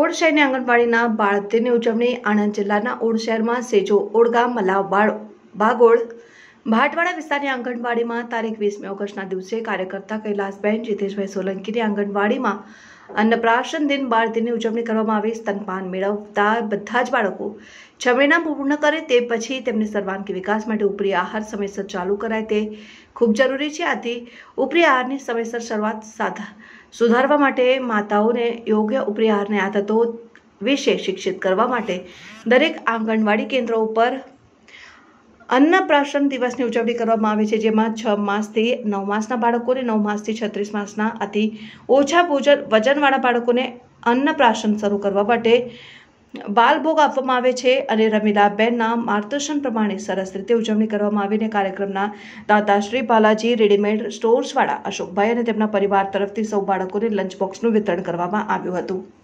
Odd શહેરની આંગણવાડીના બાળ દિનની ઉજવણી આણંદ જિલ્લાના ઓડ શહેરમાં સેજો ઓડગામ મલાવ બાગોળ ભાટવાડા વિસ્તારની આંગણવાડીમાં તારીખ 20મી ઓગસ્ટના દિવસે કાર્યકર્તા કૈલાસબેન જીતેશભાઈ સોલંકીની આંગણવાડીમાં અન્નપ્રાશન દિન બાળ દિનની ઉજવણી કરવામાં આવી। સ્તનપાન મેળવતા બધા જ બાળકો 6 મહિના પૂર્ણ કરે તે પછી તેમને સર્વાંગી વિકાસ માટે ઉપરી આહાર સમયસર ચાલુ કરાય તે ખૂબ જરૂરી છે। આથી ઉપરી આહારની સમયસર શરૂઆત સુધારવા માટે માતાઓને યોગ્ય ઉપરી આહારની આદતો વિશે શિક્ષિત કરવા માટે દરેક આંગણવાડી કેન્દ્રો ઉપર અન્નપ્રાશન દિવસની ઉજવણી કરવામાં આવે છે, જેમાં 6 માસથી 9 માસના બાળકોને 9 માસથી 36 માસના અતિ ઓછા વજનવાળા બાળકોને અન્નપ્રાશન શરૂ કરવા માટે બાલભોગ આપવામાં આવે છે અને રમીલાબેનના માર્ગદર્શન પ્રમાણે સરસ રીતે ઉજવણી કરવામાં આવીને કાર્યક્રમના દાતા શ્રી બાલાજી રેડીમેડ સ્ટોર્સવાળા અશોકભાઈ અને તેમના પરિવાર તરફથી સૌ બાળકોને લંચ બોક્સનું વિતરણ કરવામાં આવ્યું હતું।